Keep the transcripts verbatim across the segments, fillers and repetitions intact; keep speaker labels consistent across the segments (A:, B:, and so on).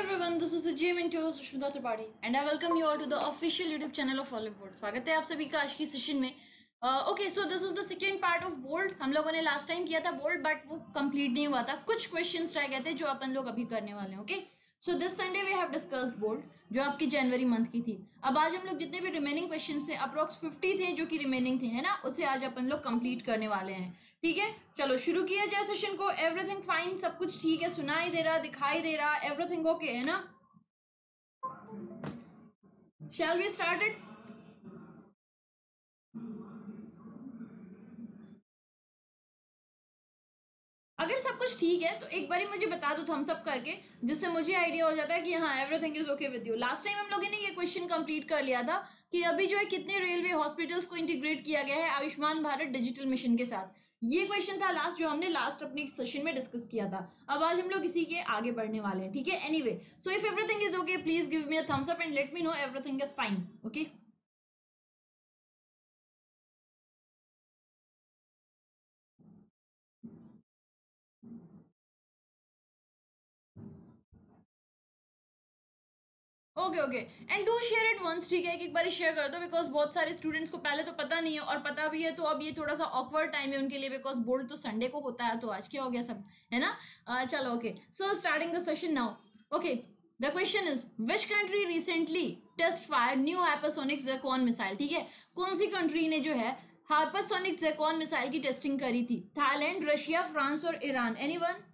A: everyone, this is Ajay Minto, Sushmita Tripathi and I welcome you all to the official YouTube channel of Olive Board. स्वागत है आप सभी का आज की सेशन में. Okay, so this is the second part of bold. हम लोगों ने लास्ट टाइम किया था बोल्ड बट वो कंप्लीट नहीं हुआ था. कुछ क्वेश्चंस रह गए थे जो अपन लोग अभी करने वाले हैं. Okay, so this Sunday we have discussed bold जो आपकी जनवरी मंथ की थी. अब आज हम लोग जितने भी रिमेनिंग क्वेश्चंस थे, अप्रोक्स फिफ्टी थे जो कि रिमेनिंग थे, है ना, उसे आज अपन लोग कंप्लीट करने वाले हैं. ठीक है, चलो शुरू किया जाए सेशन को. एवरीथिंग फाइन, सब कुछ ठीक है, सुनाई दे रहा, दिखाई दे रहा, एवरीथिंग ओके है ना? Shall we start it? अगर सब कुछ ठीक है तो एक बारी मुझे बता दो थम्स अप करके, जिससे मुझे आइडिया हो जाता है कि हाँ everything is okay with you. Last time हम लोगों ने ये क्वेश्चन कंप्लीट कर लिया था कि अभी जो है कितने रेलवे हॉस्पिटल्स को इंटीग्रेट किया गया है आयुष्मान भारत डिजिटल मिशन के साथ. ये क्वेश्चन था लास्ट जो हमने लास्ट अपने सेशन में डिस्कस किया था. अब आज हम लोग इसी के आगे बढ़ने वाले हैं. ठीक है, anyway, so if everything is okay please give me a thumbs up and let me know everything is fine. Okay, okay okay and do share it once. ठीक है, एक बार शेयर कर दो बिकॉज बहुत सारे स्टूडेंट्स को पहले तो पता नहीं है और पता भी है तो अब ये थोड़ा सा ऑकवर्ड टाइम है उनके लिए बिकॉज बोर्ड तो संडे को होता है. तो आज क्या हो गया सब, है ना? uh, चलो okay, so starting the session now. Okay, the question is which country recently test fire new hypersonic Zircon missile. ठीक है, कौन सी कंट्री ने जो है हाइपरसोनिक ज़ेरकॉन मिसाइल की टेस्टिंग करी थी? थाईलैंड, रशिया, फ्रांस और Iran. Anyone?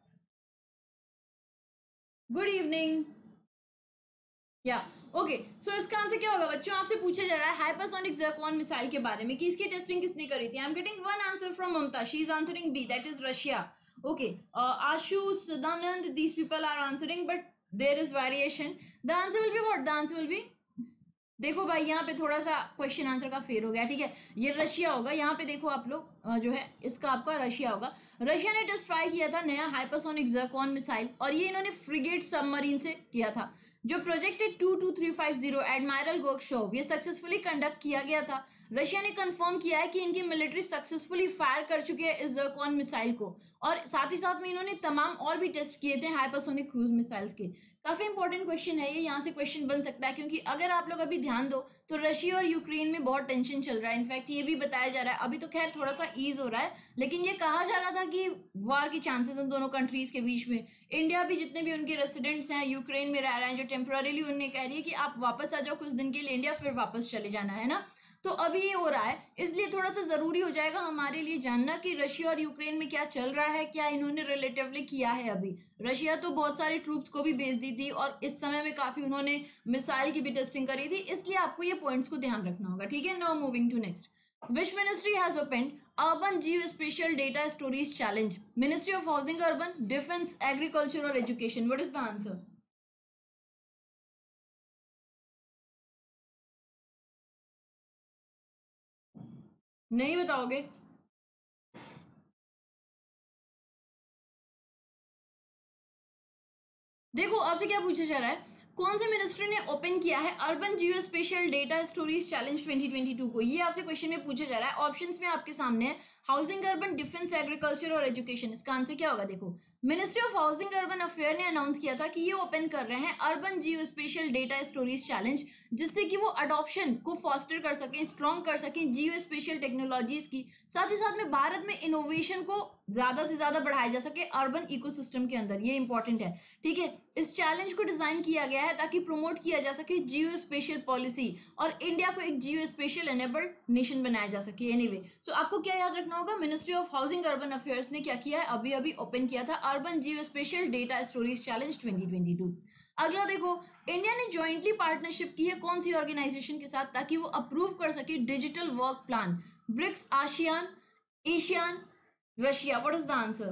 A: Good evening. Yeah okay, so इसका आंसर क्या होगा बच्चों? आपसे पूछा जा रहा है हाइपरसोनिक ज़ेरकॉन मिसाइल के बारे में कि इसकी टेस्टिंग किसने करी थी. I am getting one answer from Mamata, she is answering B, that is Russia. Okay, Ashu, Sadanand, these people are answering but there is variation. The answer will be what? The answer will be, देखो भाई यहाँ पे थोड़ा सा question answer का फेर हो गया. ठीक है, ये रशिया होगा. यहाँ पे देखो आप लोग जो है इसका आपका रशिया होगा. रशिया ने टेस्ट ट्राई किया था नया हाइपरसोनिक ज़ेरकॉन मिसाइल और ये इन्होंने फ्रिगेट सबमरीन से किया था. जो प्रोजेक्ट है two two three five zero admiral Gorshkov, ये सक्सेसफुली कंडक्ट किया गया था. रशिया ने कंफर्म किया है कि इनकी मिलिट्री सक्सेसफुली फायर कर चुकी है इस ज़ेरकॉन मिसाइल को और साथ ही साथ में इन्होंने तमाम और भी टेस्ट किए थे हाइपरसोनिक क्रूज मिसाइल्स के. काफी इंपॉर्टेंट क्वेश्चन है ये, यहाँ से क्वेश्चन बन सकता है क्योंकि अगर आप लोग अभी ध्यान दो तो रशिया और यूक्रेन में बहुत टेंशन चल रहा है. इनफैक्ट ये भी बताया जा रहा है, अभी तो खैर थोड़ा सा ईज हो रहा है, लेकिन ये कहा जा रहा था कि वार के चांसेस इन दोनों कंट्रीज के बीच में. इंडिया भी जितने भी उनके रेसिडेंट्स हैं यूक्रेन में रह रहे हैं जो टेम्पररीली, उन्हें कह रही है कि आप वापस आ जाओ कुछ दिन के लिए इंडिया, फिर वापस चले जाना है ना. तो अभी ये हो रहा है, इसलिए थोड़ा सा जरूरी हो जाएगा हमारे लिए जानना कि रशिया और यूक्रेन में क्या चल रहा है, क्या इन्होंने रिलेटिवली किया है. अभी रशिया तो बहुत सारे ट्रूप्स को भी भेज दी थी और इस समय में काफी उन्होंने मिसाइल की भी टेस्टिंग करी थी, इसलिए आपको ये पॉइंट्स को ध्यान रखना होगा. ठीक है, now moving to next. Which ministry has opened Urban Geospatial Data Stories Challenge? Ministry of Housing, Urban, Defense, Agriculture or Education? What is the answer? नहीं बताओगे? देखो आपसे क्या पूछा जा रहा है, कौन से मिनिस्ट्री ने ओपन किया है urban geospatial data stories challenge twenty twenty two को? ये आपसे क्वेश्चन में पूछा जा रहा है. ऑप्शंस में आपके सामने है हाउसिंग, अर्बन, डिफेंस, एग्रीकल्चर और एजुकेशन. इसका आंसर क्या होगा? देखो, ministry of housing urban affair ने अनाउंस किया था कि ये ओपन कर रहे हैं urban geospatial data stories challenge, जिससे कि वो अडॉप्शन को फॉस्टर कर सकें, स्ट्रॉन्ग कर सकें जियो स्पेशियल टेक्नोलॉजीज की, साथ ही साथ में भारत में इनोवेशन को ज्यादा से ज्यादा बढ़ाया जा सके अर्बन इकोसिस्टम के अंदर. ये इंपॉर्टेंट है. ठीक है, इस चैलेंज को डिजाइन किया गया है ताकि प्रमोट किया जा सके जियो स्पेशियल पॉलिसी और इंडिया को एक जियो स्पेशियल एनेबल्ड नेशन बनाया जा सके. एनीवे, सो आपको क्या याद रखना होगा, ministry of housing urban affairs ने क्या किया है, अभी अभी ओपन किया था urban geo spatial data stories challenge twenty twenty two. अगला देखो, इंडिया ने ज्वाइंटली पार्टनरशिप की है कौन सी ऑर्गेनाइजेशन के साथ ताकि वो अप्रूव कर सके digital work plan? BRICS, ASEAN, Asian, Russia. What is the answer?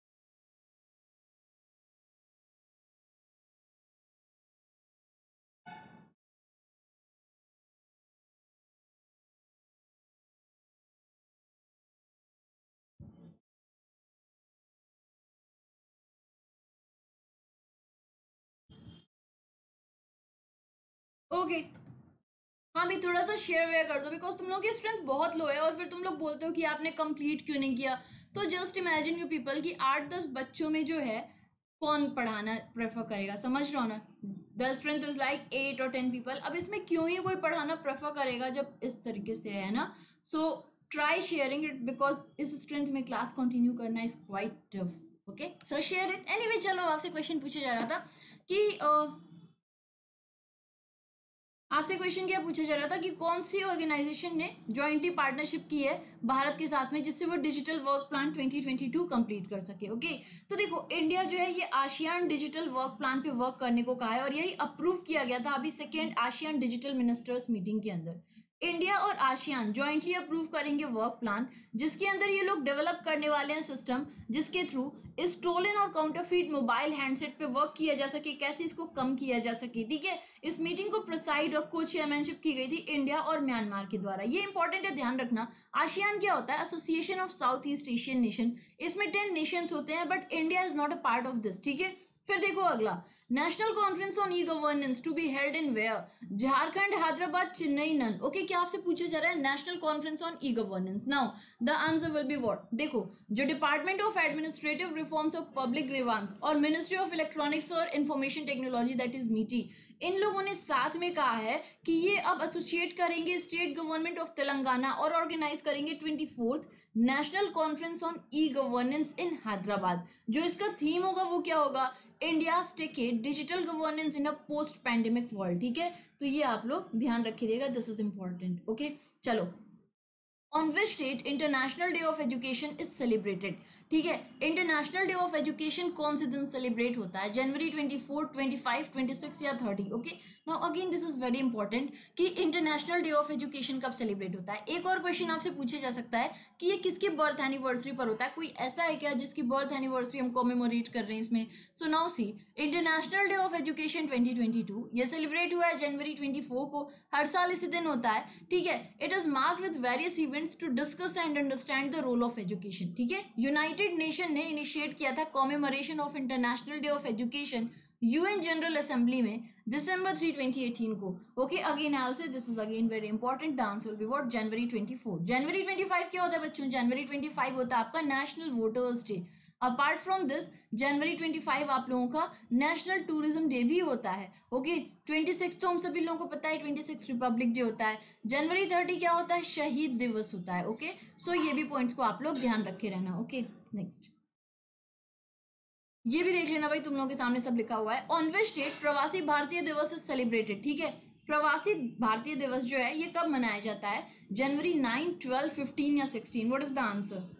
A: Okay okay. हाँ भी थोड़ा सा शेयर वेयर कर दो बिकॉज तुम लोग की स्ट्रेंथ बहुत लो है और फिर तुम लोग बोलते हो कि आपने कंप्लीट क्यों नहीं किया. तो जस्ट इमेजिन यू पीपल कि आठ दस बच्चों में जो है कौन पढ़ाना प्रेफर करेगा, समझ रहे हो ना? The strength is like eight और टेन पीपल। अब इसमें क्यों ही कोई पढ़ाना प्रेफर करेगा जब इस तरीके से है ना? So try sharing it, because इस स्ट्रेंथ में क्लास कंटिन्यू करना is quite tough. Okay, so share it. Anyway, चलो आपसे क्वेश्चन पूछा जा रहा था कि uh, आपसे क्वेश्चन क्या पूछा जा रहा था कि कौन सी ऑर्गेनाइजेशन ने जॉइंटली पार्टनरशिप की है भारत के साथ में, जिससे वो digital work plan twenty twenty two complete कर सके। ओके, तो देखो इंडिया जो है ये आसियान डिजिटल वर्क प्लान पे वर्क करने को कहा है, और यही अप्रूव किया गया था अभी second ASEAN digital ministers meeting के अंदर। इंडिया और आसियान जॉइंटली अप्रूव करेंगे वर्क प्लान, जिसके अंदर ये लोग डेवलप करने वाले हैं सिस्टम, जिसके थ्रू स्टोलन और काउंटरफीट मोबाइल हैंडसेट पे वर्क किया जा सके, कैसे इसको कम किया जा सके। ठीक है, इस मीटिंग को प्रोसाइड और को चेयरमैनशिप की गई थी इंडिया और म्यांमार के द्वारा। ये इंपॉर्टेंट है, ध्यान रखना। आसियान क्या होता है? Association of South East Asian Nation. इसमें टेन नेशंस होते हैं, but India is not a part of this. ठीक है, फिर देखो अगला, national conference on e governance to be held in where? Jharkhand, Hyderabad, Chennai, none. Okay, क्या आपसे पूछा जा रहा है national conference on e governance? Now the answer will be what? देखो, जो department of administrative reforms of public grievance और मिनिस्ट्री ऑफ इलेक्ट्रॉनिक्स और information technology, that is MeitY, इन लोगों ने साथ में कहा है कि ये अब एसोसिएट करेंगे स्टेट गवर्नमेंट ऑफ तेलंगाना और ऑर्गेनाइज करेंगे twenty fourth national conference on e governance in Hyderabad. जो इसका थीम होगा वो क्या होगा? India tech digital governance in a post pandemic world. ठीक है, तो ये आप लोग ध्यान रखिएगा, दिस इज इंपॉर्टेंट। ओके, चलो, on which date international day of education is celebrated? ठीक है, इंटरनेशनल डे ऑफ एजुकेशन कौन से दिन सेलिब्रेट होता है? जनवरी twenty four, twenty five, twenty six या thirty? Okay, now again this is very important कि इंटरनेशनल डे ऑफ एजुकेशन कब सेलिब्रेट होता है। एक और क्वेश्चन आपसे पूछा जा सकता है कि ये किसकी बर्थ एनिवर्सरी पर होता है? कोई ऐसा है क्या जिसकी बर्थ एनिवर्सरी हम कॉमेमोरेट कर रहे हैं इसमें? So now see, international day of education twenty twenty two ये सेलिब्रेट हुआ है जनवरी ट्वेंटी फोर को, हर साल इसी दिन होता है। ठीक है, it is marked with various events to discuss and understand the role of education. ठीक है, यूनाइटेड नेशन ने इनिशिएट किया था commemoration of international day of education UN general assembly में दिसंबर थ्री ट्वेंटी एटीन को। Okay, again I will say this is again very important, the answer will be what? जनवरी twenty four. जनवरी twenty five क्या होता है बच्चों? जनवरी twenty five होता है आपका national voters day. Apart from this, जनवरी ट्वेंटी फाइव आप लोगों का नेशनल टूरिज्म डे भी होता है। ओके, ट्वेंटी सिक्स तो हम सभी लोगों को पता है, ट्वेंटी सिक्स रिपब्लिक डे होता है। जनवरी थर्टी क्या होता है? शहीद दिवस होता है। ओके, सो ये भी पॉइंट्स को आप लोग ध्यान रखे रहना। ओके, नेक्स्ट ये भी देख लेना भाई, तुम लोगों के सामने सब लिखा हुआ है। ऑन विच डेट प्रवासी भारतीय दिवस इज सेलिब्रेटेड? ठीक है, प्रवासी भारतीय दिवस जो है ये कब मनाया जाता है? जनवरी नाइन, ट्वेल्व, फिफ्टीन या sixteen? What is the answer?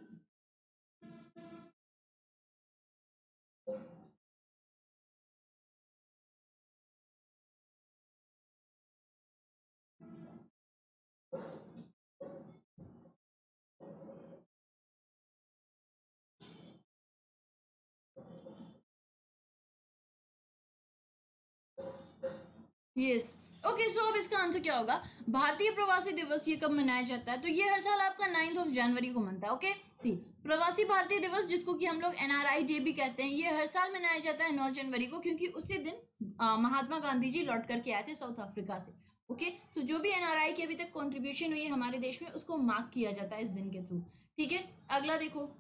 A: Yes, okay, so अब इसका आंसर क्या होगा? भारतीय प्रवासी दिवस ये कब मनाया जाता है? तो ये हर साल आपका नाइन्थ ऑफ जनवरी को मनता है। ओके, सी, प्रवासी भारतीय दिवस जिसको कि हम लोग एनआरआई डे भी कहते हैं, ये हर साल मनाया जाता है नौ जनवरी को, क्योंकि उसी दिन आ, महात्मा गांधी जी लौट करके आए थे साउथ अफ्रीका से। ओके, सो जो भी एनआरआई की अभी तक कॉन्ट्रीब्यूशन हुई है हमारे देश में, उसको मार्क किया जाता है इस दिन के थ्रू। ठीक है, अगला देखो,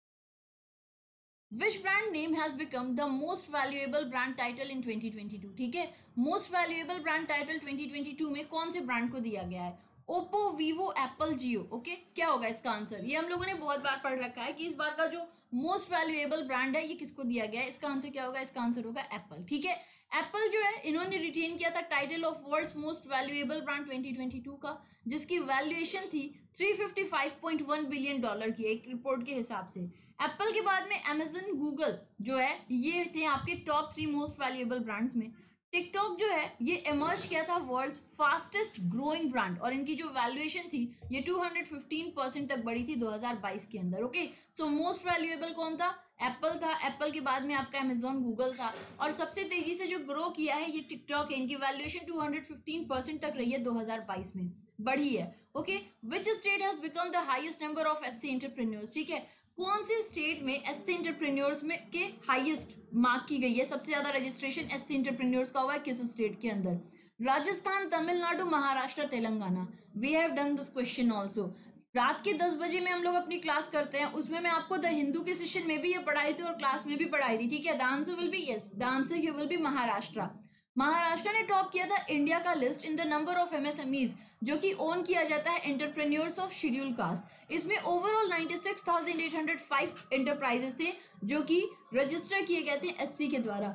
A: Which brand name has become the most valuable brand title in twenty twenty two? ठीक है, most valuable brand title twenty twenty two में कौन से ब्रांड को दिया गया है? Oppo, Vivo, Apple, Jio. Okay, क्या होगा इसका आंसर? ये हम लोगों ने बहुत बार पढ़ रखा है कि इस बार का जो मोस्ट वैल्यूएबल ब्रांड है ये किसको दिया गया है। इसका आंसर क्या होगा? इसका आंसर होगा एप्पल। ठीक है, एप्पल जो है इन्होंने रिटेन किया था title of world's most valuable brand twenty twenty two का, जिसकी वैल्यूएशन थी three fifty five point one billion dollar की एक रिपोर्ट के हिसाब से। एप्पल के बाद में अमेजन, गूगल जो है ये थे आपके top three most valuable brands में। टिकटॉक जो है ये इमर्ज किया था वर्ल्ड्स फास्टेस्ट ग्रोइंग ब्रांड, और इनकी जो वैल्यूएशन थी ये टू हंड्रेड फिफ्टीन परसेंट तक बढ़ी थी दो हज़ार बाईस के अंदर। ओके, सो मोस्ट वैल्यूएबल कौन था? एप्पल था। एप्पल के बाद में आपका अमेजोन, गूगल था, और सबसे तेजी से जो ग्रो किया है ये टिकटॉक है। इनकी valuation two hundred fifteen percent तक रही है दो हज़ार बाईस में, बढ़ी है। Okay, which state has become the highest number of SC entrepreneurs? ठीक है, कौन से स्टेट में एससी एंटरप्रेन्योर्स में के हाईएस्ट मार्क की गई है? सबसे ज्यादा रजिस्ट्रेशन एससी एंटरप्रेन्योर्स का हुआ है किस स्टेट के अंदर? Rajasthan, Tamil Nadu, Maharashtra, Telangana. We have done this question also. रात के दस बजे में हम लोग अपनी क्लास करते हैं, उसमें मैं आपको द हिंदू के सेशन में भी ये पढ़ाई थी और क्लास में भी पढ़ाई थी, ठीक है। The answer will be yes, the answer here will be Maharashtra. Maharashtra ने टॉप किया था इंडिया का list in the number of MSMEs जो कि ओन किया जाता है एंटरप्रेन्योर्स ऑफ शेड्यूल कास्ट। इसमें overall ninety six thousand eight hundred five enterprises थे जो कि रजिस्टर किए गए थे एससी के द्वारा,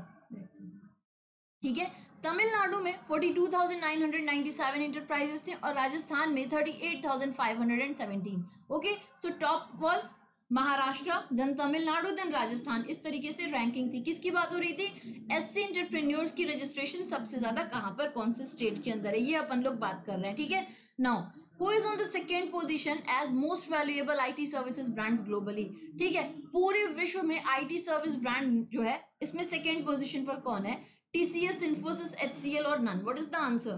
A: ठीक है। तमिलनाडु में forty two thousand nine hundred ninety seven enterprises थे और राजस्थान में thirty eight thousand five hundred seventeen. Okay, so top was Maharashtra, then Tamil Nadu, then Rajasthan. इस तरीके से रैंकिंग थी। किसकी बात हो रही थी? एससी एंटरप्रेन्योर्स की रजिस्ट्रेशन सबसे ज्यादा कहां पर, कौन से स्टेट के अंदर है, ये अपन लोग बात कर रहे हैं, ठीक है। Now who is on the second position as most valuable IT services brands globally, ठीक है। पूरे विश्व में आईटी सर्विस ब्रांड जो है इसमें सेकेंड पोजीशन पर कौन है? टीसीएस, इन्फोसिस, एचसीएल और none. What is the answer?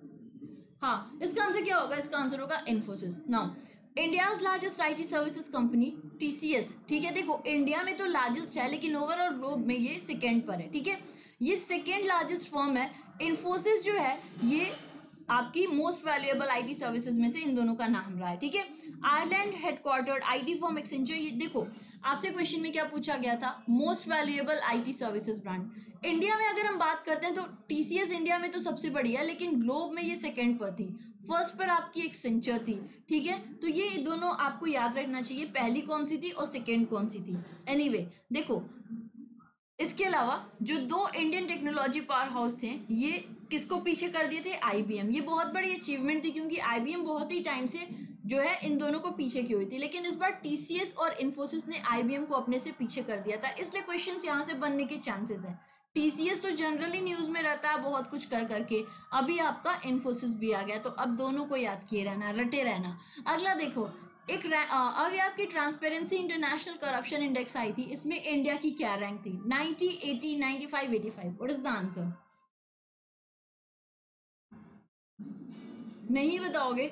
A: हाँ, इसका आंसर क्या होगा? इसका आंसर होगा Infosys. Now India's largest IT services company TCS, ठीक है। देखो इंडिया में तो लार्जेस्ट है लेकिन ओवरऑल ग्लोब में ये सेकेंड पर है, ठीक है। ये सेकेंड लार्जेस्ट फर्म है। इन्फोसिस जो है ये आपकी मोस्ट वैल्यूएबल आईटी सर्विसेज में से इन दोनों का नाम रहा है, ठीक है। Ireland headquartered IT firm Accenture. ये देखो आपसे क्वेश्चन में क्या पूछा गया था? Most valuable IT services brand. India में अगर हम बात करते हैं तो टीसीएस इंडिया में तो सबसे बड़ी है लेकिन ग्लोब में ये सेकंड पर थी। फर्स्ट पर आपकी एक्सेंचर थी, ठीक है। तो ये दोनों आपको याद रखना चाहिए, पहली कौन सी थी और सेकंड कौन सी थी। एनीवे anyway, देखो इसके अलावा जो दो इंडियन टेक्नोलॉजी पावर हाउस थे ये किसको पीछे कर दिए थे? आईबीएम। ये बहुत बड़ी अचीवमेंट थी क्योंकि आईबीएम बहुत ही टाइम से जो है इन दोनों को पीछे की हुई थी, लेकिन इस बार टीसीएस और इन्फोसिस ने आईबीएम को अपने से पीछे कर दिया था, इसलिए क्वेश्चंस यहाँ से बनने के चांसेस हैं। टीसीएस तो जनरली न्यूज में रहता है बहुत कुछ कर करके, अभी आपका इन्फोसिस भी आ गया, तो अब दोनों को याद किए रहना, रटे रहना। अगला देखो एक अभी आपकी ट्रांसपेरेंसी इंटरनेशनल करप्शन इंडेक्स आई थी, इसमें इंडिया की क्या रैंक थी? Ninety, eighty, ninety five, eighty five. What is the answer? नहीं बताओगे?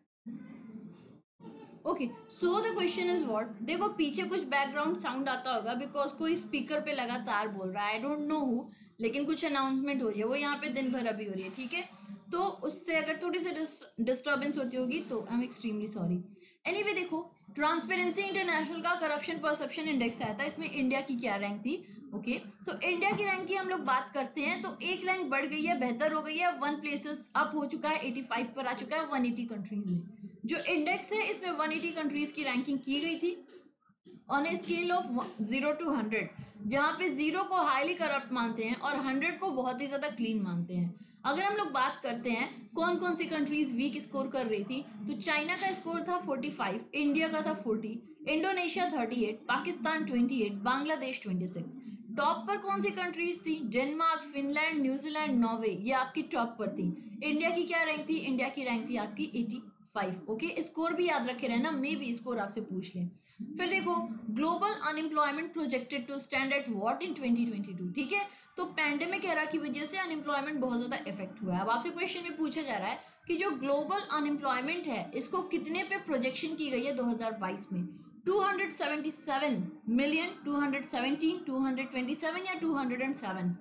A: Okay, so the question is what. देखो पीछे कुछ बैकग्राउंड साउंड आता होगा बिकॉज कोई स्पीकर पे लगातार बोल रहा है, आई डोंट नो हु, लेकिन कुछ अनाउंसमेंट हो रही है, वो यहाँ पे दिन भर अभी हो रही है, ठीक है। तो उससे अगर थोड़ी सी डिस्टर्बेंस होती होगी तो I am extremely sorry. Anyway देखो ट्रांसपेरेंसी इंटरनेशनल का करप्शन परसेप्शन इंडेक्स आया था, इसमें इंडिया की क्या रैंक थी? ओके, सो इंडिया की रैंक की हम लोग बात करते हैं तो एक रैंक बढ़ गई है, बेहतर हो गई है, वन प्लेसेस अप हो चुका है, एटी फाइव पर आ चुका है वन एटी कंट्रीज में। जो इंडेक्स है इसमें वन एटी कंट्रीज की रैंकिंग की गई थी on a scale of zero to hundred, जहाँ पे जीरो को हाईली करप्ट मानते हैं और हंड्रेड को बहुत ही ज्यादा क्लीन मानते हैं। अगर हम लोग बात करते हैं कौन कौन सी कंट्रीज वीक स्कोर कर रही थी, तो चाइना का स्कोर था फोर्टी फाइव, इंडिया का था forty, Indonesia thirty eight, Pakistan twenty eight, Bangladesh twenty six. Top पर कौन सी कंट्रीज थी? डेनमार्क, फिनलैंड, न्यूजीलैंड, नॉर्वे, ये आपकी टॉप पर थी। इंडिया की क्या रैंक थी? इंडिया की रैंक थी आपकी एटी फाइव। ओके, स्कोर भी याद रखे रहना, मे भी स्कोर आपसे पूछ लें। फिर देखो global unemployment projected to stand at what in twenty twenty two, ठीक है। तो पैंडेमिक एरा की वजह से अनएम्प्लॉयमेंट बहुत ज्यादा इफेक्ट हुआ है। अब आपसे क्वेश्चन में पूछा जा रहा है कि जो ग्लोबल अनएम्प्लॉयमेंट है इसको कितने पे प्रोजेक्शन की गई है दो हज़ार बाईस में? Two hundred seventy seven million, two hundred seventeen, two hundred twenty seven या टू हंड्रेड सेवन?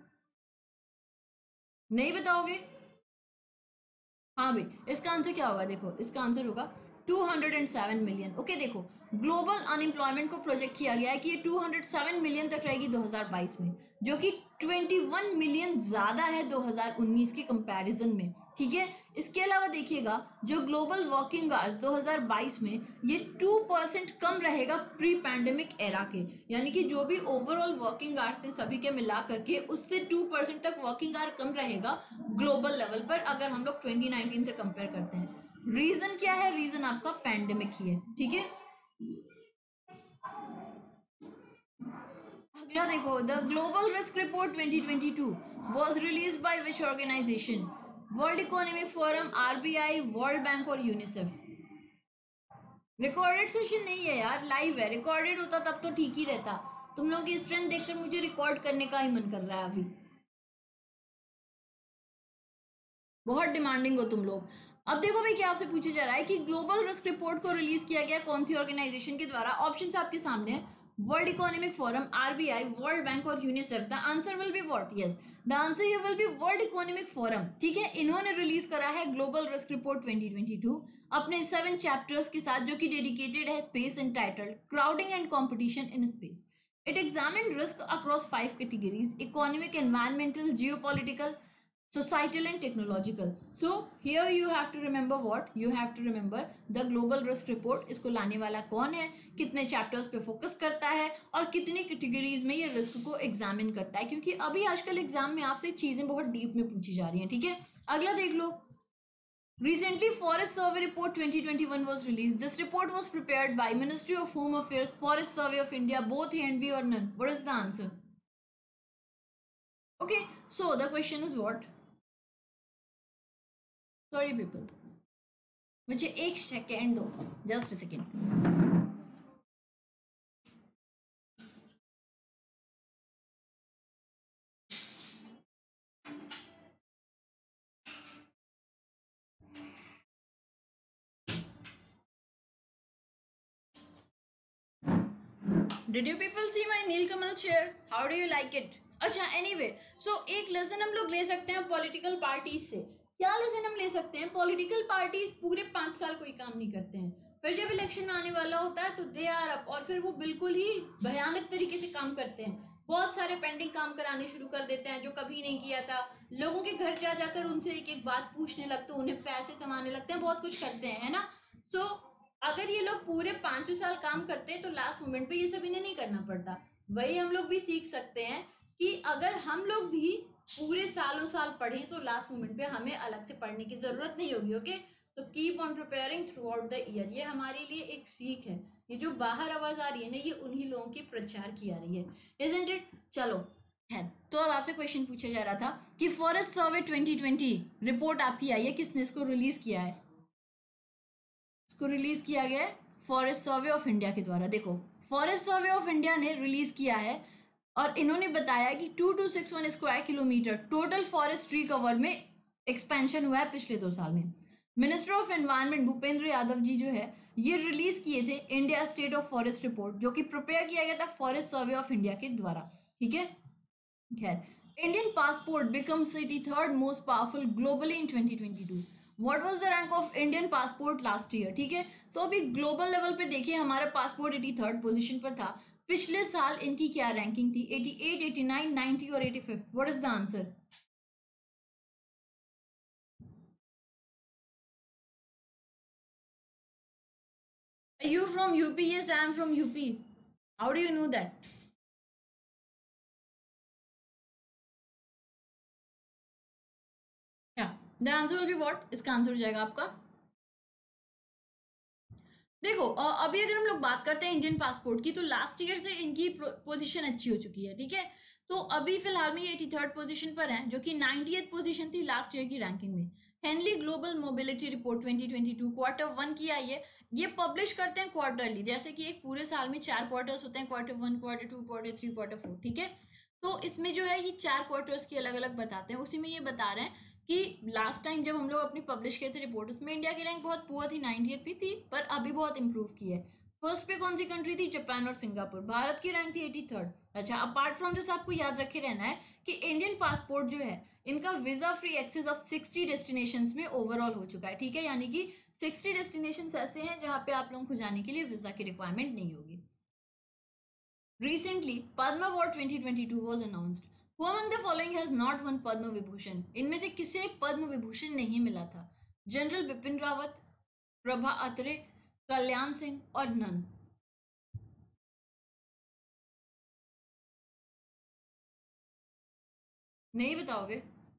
A: नहीं बताओगे? हाँ भाई, इसका आंसर क्या होगा? देखो इसका आंसर होगा two hundred seven million. Okay, देखो ग्लोबल अनएम्प्लॉयमेंट को प्रोजेक्ट किया गया है कि ये टू हंड्रेड सेवन मिलियन तक रहेगी दो हज़ार बाईस में, जो कि इक्कीस मिलियन ज्यादा है दो हज़ार उन्नीस के कंपैरिजन में, ठीक है। इसके अलावा देखिएगा जो ग्लोबल वर्किंग आवर्स दो हज़ार बाईस में ये टू परसेंट कम रहेगा प्री पैंडेमिक एरा के, यानी कि जो भी ओवरऑल वर्किंग आवर्स थे सभी के मिला करके उससे टू परसेंट तक वर्किंग आवर कम रहेगा ग्लोबल लेवल पर, अगर हम लोग ट्वेंटी नाइनटीन से कंपेयर करते हैं। रीजन क्या है? रीजन आपका पैंडेमिक ही है, ठीक है। अगला देखो the global risk report twenty twenty two was released by which organisation? World economic forum, RBI, world bank और यूनिसेफ। रिकॉर्डेड सेशन नहीं है यार, लाइव है। रिकॉर्डेड होता तब तो ठीक ही रहता। तुम लोगों की स्ट्रेंथ देखकर मुझे रिकॉर्ड करने का ही मन कर रहा है अभी, बहुत डिमांडिंग हो तुम लोग। अब देखो भाई क्या आपसे पूछा जा रहा है कि ग्लोबल रिस्क रिपोर्ट को रिलीज किया गया कौन सी ऑर्गेनाइजेशन के द्वारा? ऑप्शंस आपके सामने है, world economic forum, RBI, world bank और UNICEF. The answer will be what? Yes, the answer ये will be world economic forum, ठीक है। इन्होंने रिलीज करा है global risk report twenty twenty two अपने सेवन चैप्टर्स के साथ, जो कि डेडिकेटेड है space and title crowding and competition in space. It examined risk across five categories: economic, environmental, geopolitical, societal and technological. So here you have to remember what you have to remember the global risk report. इसको लाने वाला कौन है, कितने chapters पे focus करता है और कितनी कैटेगरीज में ये रिस्क को एग्जामिन करता है, क्योंकि अभी आजकल एग्जाम में आपसे चीजें बहुत डीप में पूछी जा रही हैं, ठीक है। अगला देख लो, Recently, Forest Survey Report twenty twenty-one was released. This report was prepared by Ministry of Home Affairs, Forest Survey of India, both A and B or none. What is the answer? Okay, so the question is what? Sorry people, मुझे एक second दो, just a second. Did you people see my Nilkamal chair? How do you like it? अच्छा, anyway, so एक lesson हम लोग ले सकते हैं पॉलिटिकल पार्टीज से। क्या लेसन हम ले सकते हैं? पॉलिटिकल पार्टीज पूरे पांच साल कोई काम नहीं करते हैं, फिर जब इलेक्शन आने वाला होता है तो दे आर अप, और फिर वो बिल्कुल ही भयानक तरीके से काम करते हैं। बहुत सारे पेंडिंग काम कराने शुरू कर देते हैं जो कभी नहीं किया था। लोगों के घर जा जाकर उनसे एक एक बात पूछने लगते हैं, उन्हें पैसे थमाने लगते हैं, बहुत कुछ करते हैं, है ना। सो so, अगर ये लोग पूरे पांचों साल काम करते हैं तो लास्ट मोमेंट पे ये सब इन्हें नहीं करना पड़ता। वही हम लोग भी सीख सकते हैं कि अगर हम लोग भी पूरे सालों साल पढ़ें तो लास्ट मोमेंट पे हमें अलग से पढ़ने की जरूरत नहीं होगी। ओके, तो keep on preparing throughout the year, ये हमारे लिए एक सीख है। ये जो बाहर आवाज आ रही है ना, ये उन्हीं लोगों की प्रचार की आ रही है, इजंट इट। चलो है, तो अब आपसे क्वेश्चन पूछा जा रहा था कि forest survey twenty twenty report आपकी आई है, किसने इसको रिलीज किया है? इसको रिलीज किया गया है फॉरेस्ट सर्वे ऑफ इंडिया के द्वारा। देखो, फॉरेस्ट सर्वे ऑफ इंडिया ने रिलीज किया है और इन्होंने बताया कि two two six one square kilometre total forest tree cover में एक्सपेंशन हुआ है पिछले दो साल में। Minister of environment Bhupendra Yadav ji जो है, ये रिलीज किए थे India state of forest report, जो कि प्रिपेयर किया गया था फॉरेस्ट सर्वे ऑफ इंडिया के द्वारा, ठीक है। खैर, Indian passport becomes eighty third most powerful globally in twenty twenty two. What was the rank of Indian passport last year, ठीक है। तो अभी ग्लोबल लेवल पे देखिए, हमारा पासपोर्ट एटी थर्ड पोजीशन पर था। पिछले साल इनकी क्या रैंकिंग थी? Eighty eight, eighty nine, ninety और eighty five. What is the answer? Are you from U P? Yes, I am from U P. How do you know that? Yeah, the answer will be what? इसका answer हो जाएगा आपका, देखो अभी अगर हम लोग बात करते हैं इंडियन पासपोर्ट की, तो लास्ट ईयर से इनकी पोजीशन अच्छी हो चुकी है, ठीक है। तो अभी फिलहाल में ये एटी थर्ड पोजीशन पर है, जो कि नाइंटी एथ पोजीशन थी लास्ट ईयर की रैंकिंग में। Henley global mobility report twenty twenty two quarter one की आई है। ये पब्लिश करते हैं क्वार्टरली, जैसे कि एक पूरे साल में चार क्वार्टर्स होते हैं, quarter one, quarter two, quarter three, quarter four, ठीक है। तो इसमें जो है ये चार क्वार्टर्स की अलग अलग बताते हैं। उसी में ये बता रहे हैं कि लास्ट टाइम जब हम लोग अपनी पब्लिश किए थे रिपोर्ट, उसमें इंडिया की रैंक बहुत पुअर थी, नाइंटियथ भी थी, पर अभी बहुत इंप्रूव की है। फर्स्ट पे कौन सी कंट्री थी? जापान और सिंगापुर। भारत की रैंक थी एटी थर्ड। अच्छा, अपार्ट फ्रॉम दिस आपको याद रखे रहना है कि इंडियन पासपोर्ट जो है, इनका visa free access of sixty destinations में ओवरऑल हो चुका है, ठीक है। यानी कि सिक्सटी डेस्टिनेशंस ऐसे हैं जहां पे आप लोगों को जाने के लिए वीजा की रिक्वायरमेंट नहीं होगी। Recently, Padma Award twenty twenty two was announced. Who among the following has not won Padma Vibhushan? इनमें से किसे पद्म विभूषण नहीं मिला था? जनरल बिपिन रावत, प्रभा अत्रे, कल्याण सिंह और नन। नहीं बताओगे?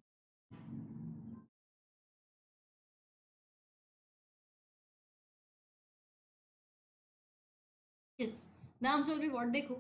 A: Yes, the answer will be what? देखो,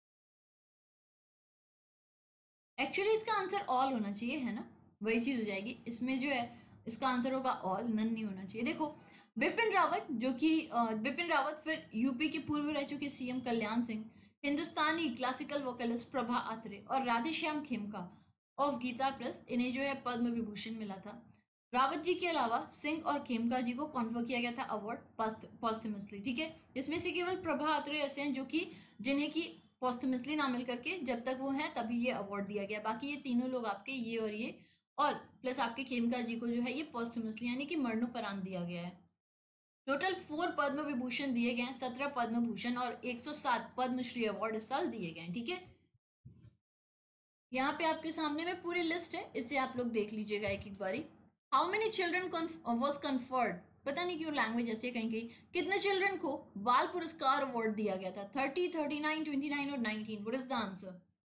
A: एक्चुअली इसका आंसर ऑल होना चाहिए, है ना, वही चीज हो जाएगी। इसमें जो है इसका आंसर होगा ऑल, नन नहीं होना चाहिए। देखो, बिपिन रावत, जो कि बिपिन रावत, फिर यूपी के पूर्व रह चुके CM Kalyan Singh, Hindustani classical vocalist Prabha Atre और राधेश्याम खेमका ऑफ गीता प्रेस, इन्हें जो है पद्म विभूषण मिला था। रावत जी के अलावा सिंह और खेमका जी को कॉन्फर किया गया था अवार्ड पॉस्टमसली, ठीक है। इसमें से केवल प्रभा अत्रे ऐसे हैं जो कि जिन्हें की पोस्टमसली ना मिल करके, जब तक वो हैं तभी ये अवार्ड दिया गया। बाकी ये तीनों लोग आपके, ये और ये और प्लस आपके खेमका जी को जो है ये पोस्टमसली यानी कि मरणोपरांत दिया गया है। टोटल फोर पद्म विभूषण दिए गए हैं, सत्रह पद्म भूषण और एक सौ सात पद्मश्री अवार्ड इस साल दिए गए हैं। ठीक है, यहाँ पे आपके सामने में पूरी लिस्ट है, इसे आप लोग देख लीजिएगा एक एक बारी। How many children was conferred, पता नहीं क्यों लैंग्वेज ऐसे कहीं कहीं, कितने चिल्ड्रन को बाल पुरस्कार अवार्ड दिया गया था? Thirty, thirty nine, twenty nine और nineteen. What is the answer?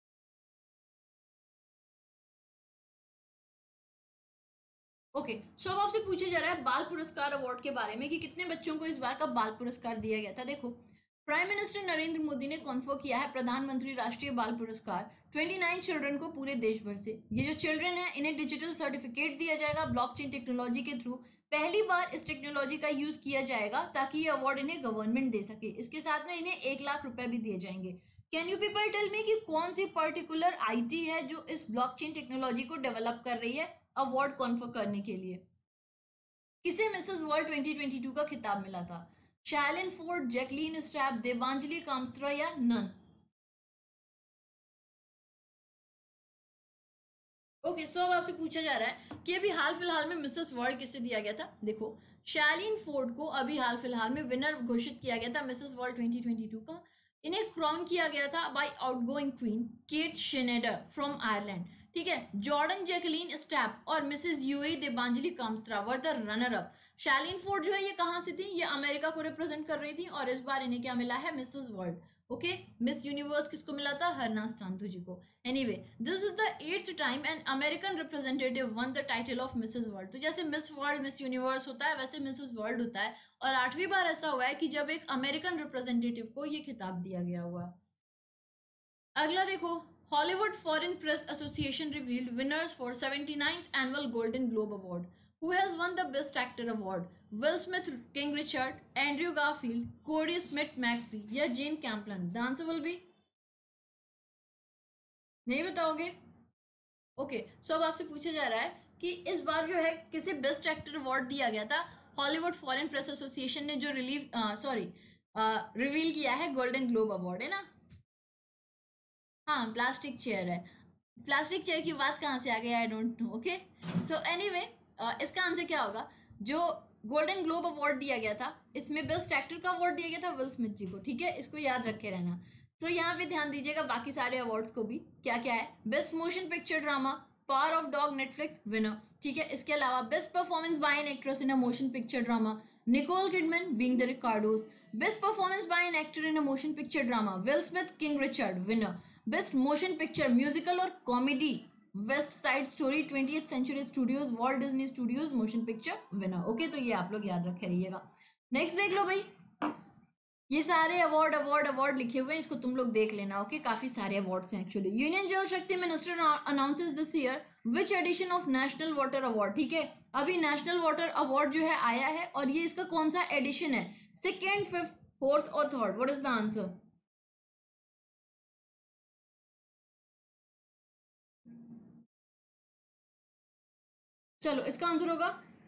A: Okay, so अब आपसे पूछा जा रहा है बाल पुरस्कार अवार्ड के बारे में कि कितने बच्चों को इस बार का बाल पुरस्कार दिया गया था। देखो, प्राइम मिनिस्टर नरेंद्र मोदी ने कॉन्फर किया है प्रधानमंत्री राष्ट्रीय बाल पुरस्कार उनतीस चिल्ड्रन को पूरे देश भर से। ये जो चिल्ड्रन है इन्हें डिजिटल सर्टिफिकेट दिया जाएगा ब्लॉकचेन टेक्नोलॉजी के थ्रू। पहली बार इस टेक्नोलॉजी का यूज किया जाएगा ताकि ये अवार्ड इन्हें गवर्नमेंट दे सके। इसके साथ में इन्हें एक लाख रुपए भी दिए जाएंगे। Can you people tell me कि कौन सी पर्टिकुलर आईटी है जो इस ब्लॉकचेन टेक्नोलॉजी को डेवलप कर रही है अवार्ड कॉन्फर करने के लिए? किसे Mrs world twenty twenty two का खिताब मिला था? Shaylyn Ford, Jacqueline Stapp, Debanjali Kamstra या नन? ओके, सो अब आपसे पूछा जा रहा है कि अभी हाल फिलहाल में मिसेस वर्ल्ड किसे दिया गया था। देखो, शैलिन फोर्ड को अभी हाल फिलहाल में विनर घोषित किया गया था Mrs world twenty twenty two का। इन्हें क्राउन किया गया था by outgoing queen Kate Schneider from Ireland. ठीक है, जॉर्डन जैकलीन स्टैप और Mrs UAE Debanjali Kamstra were the runner up. Shaylyn Ford जो है ये कहाँ से थी? ये अमेरिका को रिप्रेजेंट कर रही थी और इस बार इन्हें क्या मिला है? Mrs world. Okay, Miss Universe किसको मिला था? हरनाथ सांधू जी को। Anyway, this is the eighth time an American representative won the title of Mrs world. तो जैसे मिस वर्ल्ड, मिस यूनिवर्स होता है, वैसे मिसेस वर्ल्ड होता है। और आठवीं बार ऐसा हुआ है कि जब एक अमेरिकन रिप्रेजेंटेटिव को ये खिताब दिया गया हुआ। अगला देखो, Hollywood foreign press association revealed winners for seventy ninth annual golden globe award. Who has won the Best Actor award? Will Smith, King Richard, Andrew Garfield, Cody Smith McPhee या Jane Campion? The answer will be, नहीं बताओगे? Okay, so अब आपसे पूछा जा रहा है कि इस बार जो है किसे बेस्ट एक्टर अवार्ड दिया गया था? हॉलीवुड फॉरेन प्रेस एसोसिएशन ने जो रिलीव सॉरी रिवील किया है गोल्डन ग्लोब अवार्ड, है ना? हाँ, प्लास्टिक चेयर है। प्लास्टिक चेयर की बात कहाँ से आ गई? I don't know. Okay, so anyway, इसका आंसर क्या होगा? जो गोल्डन ग्लोब अवार्ड दिया गया था इसमें बेस्ट एक्टर का अवार्ड दिया गया था विल स्मिथ जी को। ठीक है, इसको याद रखे रहना। तो यहाँ पे ध्यान दीजिएगा बाकी सारे अवार्ड्स को भी, क्या क्या है। Best motion picture drama, Power of Dog, Netflix winner. ठीक है, इसके अलावा best performance by an actress in a motion picture drama, Nicole Kidman Being the Ricardos. Best performance by an actor in a motion picture drama, Will Smith, King Richard winner. Best motion picture musical और comedy, West Side Story, twentieth century studios, Walt Disney studios motion picture winner. Okay, तो ये आप लोग याद रखे रहिएगा। Next देख लो भाई, ये सारे अवार्ड अवार्ड अवार्ड लिखे हुए हैं, इसको तुम लोग देख लेना। ओके, काफी सारे अवार्ड्स हैं actually. Union Jal Shakti minister announces this year which edition of national water award. ठीक है, अभी नेशनल वाटर अवार्ड जो है आया है और ये इसका कौन सा एडिशन है? सेकेंड, फिफ्थ, फोर्थ और third? What is the answer? चलो, इसका आंसर होगा,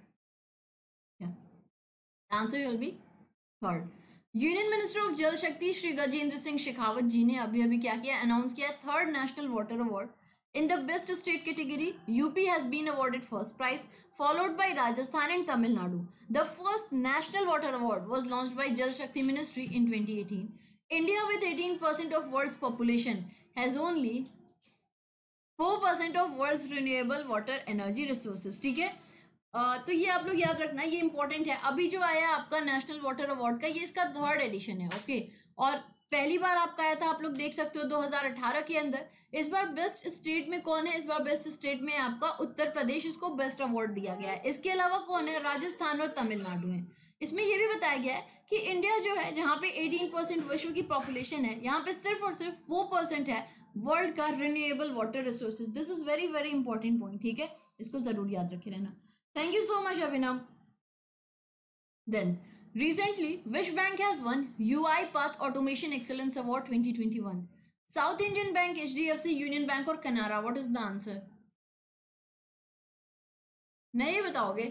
A: answer will be third. Union minister of Jal Shakti Shri Gajendra Singh Shekhawat जी ने अभी अभी क्या किया? अनाउंस किया third national water award in the best state category. UP has been awarded first prize, followed by Rajasthan and Tamil Nadu. The first national water award was launched by Jal Shakti Ministry in twenty eighteen. India, with eighteen percent of world's population, has only four percent of world's renewable water energy resources. ठीक है, uh, तो ये आप लोग याद रखना, ये important है। अभी जो आया आपका नेशनल वाटर अवार्ड का, ये इसका थर्ड एडिशन है। ओके, और पहली बार आपका आया था, आप लोग देख सकते हो दो हज़ार अठारह के अंदर। इस बार बेस्ट स्टेट में कौन है? इस बार बेस्ट स्टेट में आपका उत्तर प्रदेश, इसको बेस्ट अवार्ड दिया गया है। इसके अलावा कौन है? राजस्थान और तमिलनाडु है। इसमें यह भी बताया गया है कि इंडिया जो है, जहाँ पे अठारह परसेंट विश्व की पॉपुलेशन है, यहाँ पे सिर्फ और सिर्फ फोर परसेंट है वर्ल्ड का renewable water resources. This is very very important point. ठीक है, इसको जरूर याद रखे रहना। Thank you so much Abhinav. Then recently which bank has won U I Path Automation Excellence Award twenty twenty-one? South Indian Bank, H D F C, Union Bank और Canara? What is the answer? नहीं बताओगे?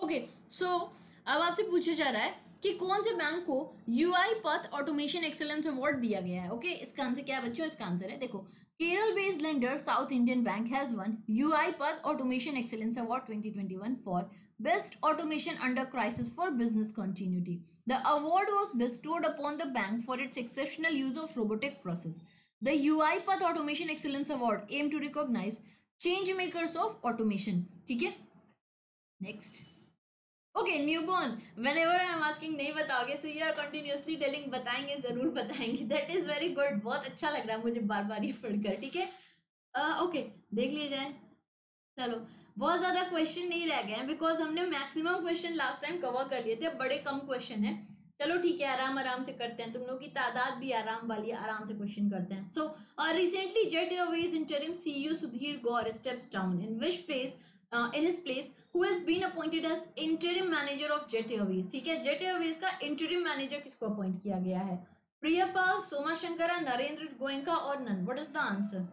A: Okay so अब आपसे पूछा जा रहा है कि कौन से बैंक को यूआई पथ ऑटोमेशन एक्सेलेंस अवार्ड दिया गया है. Okay okay? इसका आंसर क्या है बच्चों? इसका आंसर है देखो, Kerala based lender South Indian Bank has won UiPath automation excellence award twenty twenty-one for best automation under crisis for business continuity. The award was bestowed upon the bank for its exceptional use of robotic process. The UiPath Automation Excellence Award aim to recognize change makers of automation. ठीक है, next. Okay, newborn. Whenever I am asking नहीं बताओगे, so you are continuously telling बताएंगे, जरूर बताएंगे. That is very good. बहुत अच्छा लग रहा है मुझे बार बार ये पढ़कर. ठीक है, ओके देख लिए जाए. चलो, बहुत ज्यादा क्वेश्चन नहीं रह गए हैं बिकॉज हमने maximum question last time cover कर लिए थे. अब बड़े कम क्वेश्चन है. चलो ठीक है, आराम आराम से करते हैं. तुम लोग की तादाद भी आराम वाली है, आराम से क्वेश्चन करते हैं. So recently Jet Airways interim CEO Sudhir Gaur steps down in which place in his place who has been appointed as interim manager of Jet Airways. ठीक है, जेट एयरवेज का इंटरिम मैनेजर किसको अपॉइंट किया गया है? प्रियपाल, सोमा शंकरा, नरेंद्र गोयंका और none. What is the answer?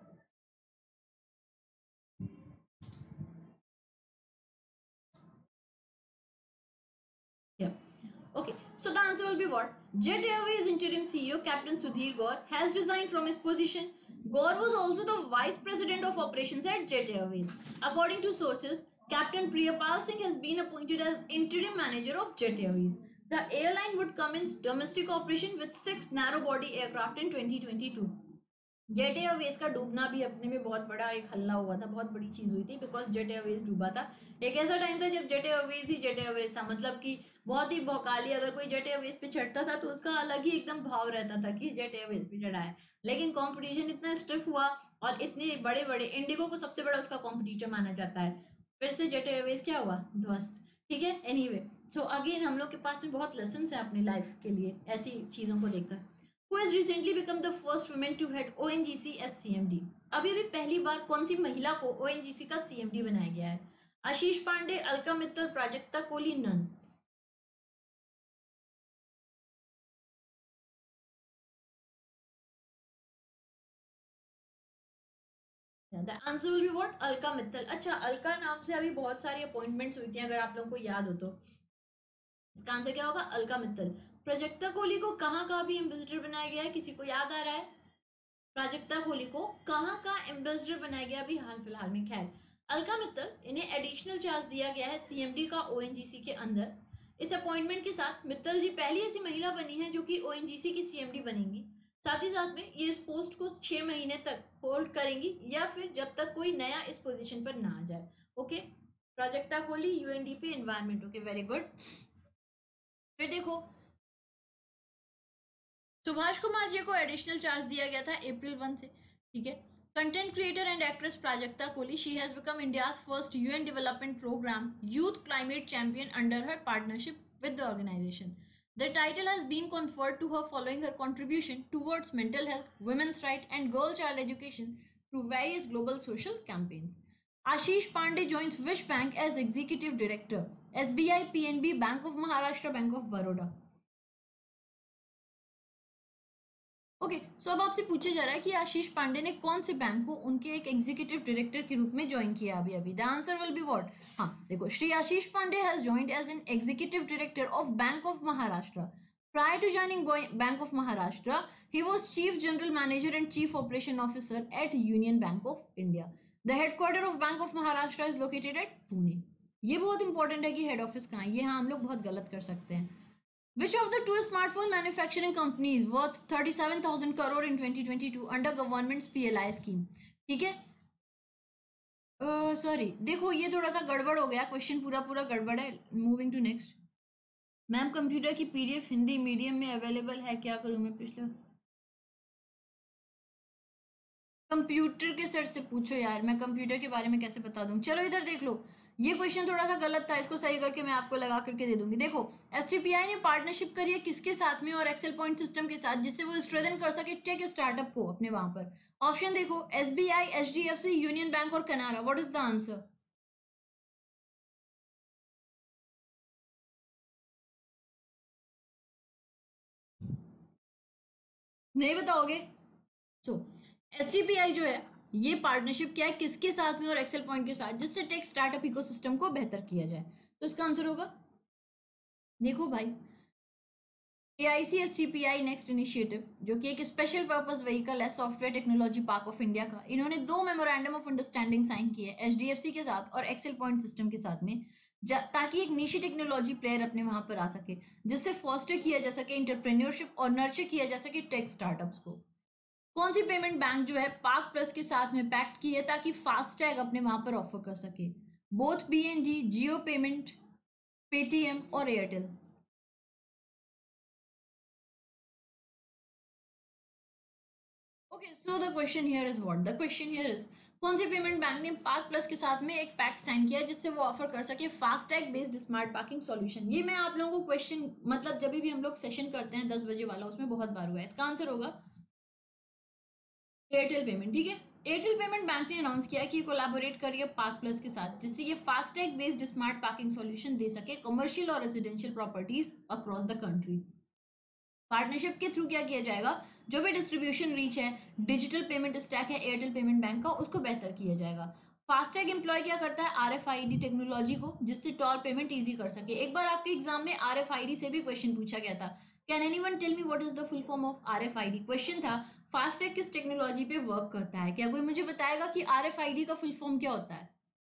A: Yeah. Okay, so the answer will be what? Jet Airways interim C E O Captain Sudhir Gaur has resigned from his position. Gaur was also the vice president of operations at Jet Airways. According to sources, Captain Priyapal Singh has been appointed as interim manager of Jet Airways. The airline would commence domestic operation with six narrow body aircraft in twenty twenty-two. Jet Airways का डूबना भी अपने में बहुत बड़ा एक हल्ला हुआ था, बहुत बड़ी चीज हुई थी बिकॉज जेट एयरवेज डूबा था. एक ऐसा टाइम था जब जेट एयरवेज ही जेट एयरवेज था, मतलब कि बहुत ही भौकाली. अगर कोई जेट एयरवेज पे चढ़ता था तो उसका अलग ही एकदम भाव रहता था कि जेट एयरवेज पे चढ़ा है. लेकिन कंपटीशन इतना स्टिफ हुआ और इतने बड़े बड़े, इंडिगो को सबसे बड़ा उसका कॉम्पिटिटर माना जाता है, फिर से जेट एयरवेज क्या हुआ? ध्वस्त. ठीक है, एनीवे सो अगेन हम लोग के पास में बहुत लेसन है अपनी लाइफ के लिए ऐसी चीजों को देखकर. Who has recently become the first woman to head O N G C as C M D? अभी अभी पहली बार कौन सी महिला को O N G C का C M D बनाया गया है? Ashish Pandey, Alka Mittal, Prajakta Kohli, none. The answer will be what? Alka Mittal. अच्छा, अलका नाम से अभी बहुत सारी अपॉइंटमेंट्स हुई थी, अगर आप लोगों को याद हो तो. इसका आंसर क्या होगा? अलका मित्तल. प्राजक्ता कोहली को कहाँ का भी एम्बेसडर बनाया गया है? किसी को याद आ रहा है? प्राजक्ता कोहली को कहाँ का एम्बेसडर बनाया गया अभी हाल फिलहाल में? खैर, अलका मित्तल, इन्हें एडिशनल चार्ज दिया गया है सीएमडी का ओएनजीसी के अंदर. इस अपॉइंटमेंट के साथ मित्तल जी पहली ऐसी महिला बनी है जो कि ओएनजीसी की सीएमडी बनेंगी. साथ ही साथ में ये इस पोस्ट को छह महीने तक होल्ड करेंगी या फिर जब तक कोई नया इस पोजीशन पर ना आ जाए. Okay, Prajakta Kohli, UNDP environment. Okay, very good. फिर देखो, सुभाष कुमार जी को एडिशनल चार्ज दिया गया था अप्रैल वन से. ठीक है, content creator and actress Prajakta Kohli, she has become India's first UN development programme youth climate champion under her partnership with the organisation. The title has been conferred to her following her contribution towards mental health, women's rights, and girl child education through various global social campaigns. Ashish Pandey joins Wish Bank as executive director, S B I, P N B, Bank of Maharashtra, Bank of Baroda. Okay okay, so so अब आपसे पूछा जा रहा है कि आशीष पांडे ने कौन से बैंक को उनके एक एग्जीक्यूटिव डायरेक्टर के रूप में ज्वाइन किया अभी अभी. The answer will be what? हाँ देखो, Shri Ashish Pandey has joined as an executive director of bank of Maharashtra. Prior to joining Bank of Maharashtra, he was Chief General Manager and Chief Operation Officer at Union Bank of India. The headquarter of Bank of Maharashtra is located at Pune. ये बहुत important है कि head office कहाँ है. ये हाँ हम लोग बहुत गलत कर सकते हैं. Which of the two smartphone manufacturing companies worth thirty-seven thousand crore in twenty twenty-two under government's P L I scheme? ठीक है, सॉरी uh, देखो ये थोड़ा सा गड़बड़ हो गया, क्वेश्चन पूरा पूरा गड़बड़ है. Moving to next. Ma'am computer की पीडीएफ हिंदी मीडियम में अवेलेबल है, क्या करूं मैं? पिछले कंप्यूटर के सर से पूछो यार, मैं कंप्यूटर के बारे में कैसे बता दूं. चलो इधर देख लो, ये क्वेश्चन थोड़ा सा गलत था, इसको सही करके मैं आपको लगा करके दे दूंगी. देखो, एसटीपीआई ने पार्टनरशिप करी है किसके साथ में? और एक्सेल पॉइंट सिस्टम के साथ, जिससे वो स्ट्रेंथन कर सके टेक स्टार्टअप को अपने वहां पर. ऑप्शन देखो, एसबीआई, एचडीएफसी, यूनियन बैंक और Canara. What is the answer? नहीं बताओगे? सो एसटीपीआई जो है ये पार्टनरशिप क्या है, किसके साथ में? और एक्सेल पॉइंट के साथ, जिससे टेक स्टार्टअप इकोसिस्टम को बेहतर किया जाए. तो इसका आंसर होगा, देखो भाई, A I C S T P I next initiative, जो कि एक स्पेशल पर्पस व्हीकल है software technology park of India का, इन्होंने दो मेमोरेंडम ऑफ अंडरस्टैंडिंग साइन किए एच डी एफ सी के साथ और एक्सेल पॉइंट सिस्टम के साथ में, ताकि एक निशी टेक्नोलॉजी प्लेयर अपने वहां पर आ सके, जिससे फॉस्टर किया जा सके इंटरप्रेन्योरशिप और नर्चर किया जा सके टेक स्टार्टअप्स को। कौन सी पेमेंट बैंक जो है पार्क प्लस के साथ में पैक्ट की है ताकि फास्टैग अपने वहां पर ऑफर कर सके? Both B N G, Jio payment, Paytm और Airtel. Okay, so the question here is what? The question here is कौन सी पेमेंट बैंक ने पार्क प्लस के साथ में एक पैक्ट साइन किया जिससे वो ऑफर कर सके FASTag based smart parking solution? ये मैं आप लोगों को क्वेश्चन, मतलब जब भी हम लोग सेशन करते हैं दस बजे वाला, उसमें बहुत बार हुआ है। इसका आंसर होगा एयरटेल पेमेंट। ठीक है, एयरटेल पेमेंट बैंक ने अनाउंस किया कि कोलैबोरेट करिए पार्क प्लस के साथ, जिससे ये FASTag based smart parking solution दे सके कमर्शियल और residential properties across the country. Partnership के थ्रू क्या किया जाएगा, जो भी डिस्ट्रीब्यूशन रीच है, डिजिटल पेमेंट स्टैक है एयरटेल पेमेंट बैंक का, उसको बेहतर किया जाएगा। फास्टैग एम्प्लॉय क्या करता है, R F I D technology को, जिससे टोल पेमेंट इजी कर सके। एक बार आपके एग्जाम में आर एफ आई डी से भी क्वेश्चन पूछा गया था। Can anyone tell me what is the full form of R F I D? Question था फास्टैग किस टेक्नोलॉजी पे वर्क करता है? क्या कोई मुझे बताएगा कि आर एफ आई डी का फुल फॉर्म क्या होता है?